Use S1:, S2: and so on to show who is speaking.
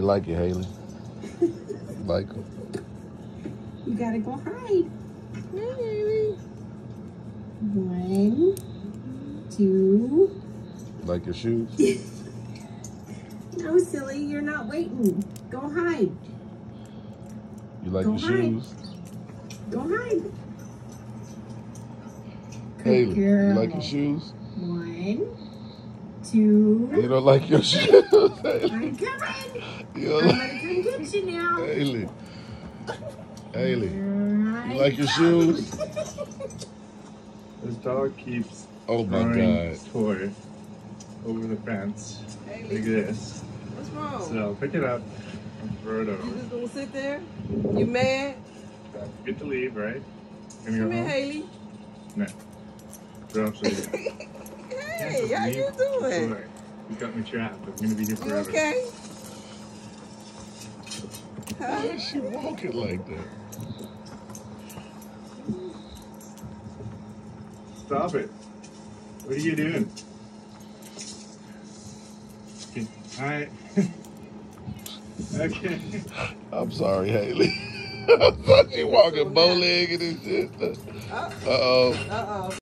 S1: You like it, Haley? Like it?
S2: You gotta go hide.
S3: Hey, Haley.
S2: 1, 2.
S1: Like your shoes?
S2: No, silly, you're not waiting. Go hide.
S1: You like
S2: Go
S1: your
S2: hide.
S1: shoes?
S2: Go hide.
S1: Haley,
S2: Good
S1: you
S2: girl.
S1: like your shoes?
S2: 1, 2.
S1: You don't like your shoes, Haley?
S2: I'm coming.
S1: You
S2: I'm
S1: don't
S2: gonna come get you now.
S1: Haley. Haley,
S2: Right.
S1: you like your shoes?
S4: This dog keeps
S1: Oh my
S4: throwing
S1: God.
S4: his toy over the fence
S3: Haley.
S4: like this.
S3: What's wrong?
S4: So pick it up and throw it
S3: You
S4: over.
S3: just gonna sit there? You mad?
S4: Get to leave, right? Gonna
S3: Come
S4: go
S3: here,
S4: home?
S3: Haley.
S4: No. Throw up so you
S3: Hey, how you doing?
S4: You got me trapped. I'm gonna be here
S3: You
S4: forever.
S3: okay?
S1: Why is she walking like that?
S4: Stop it. What are you doing? Okay. Alright. Okay.
S1: I'm sorry, Haley. I thought you walking bow-legged and shit. Uh-oh.
S3: Uh-oh.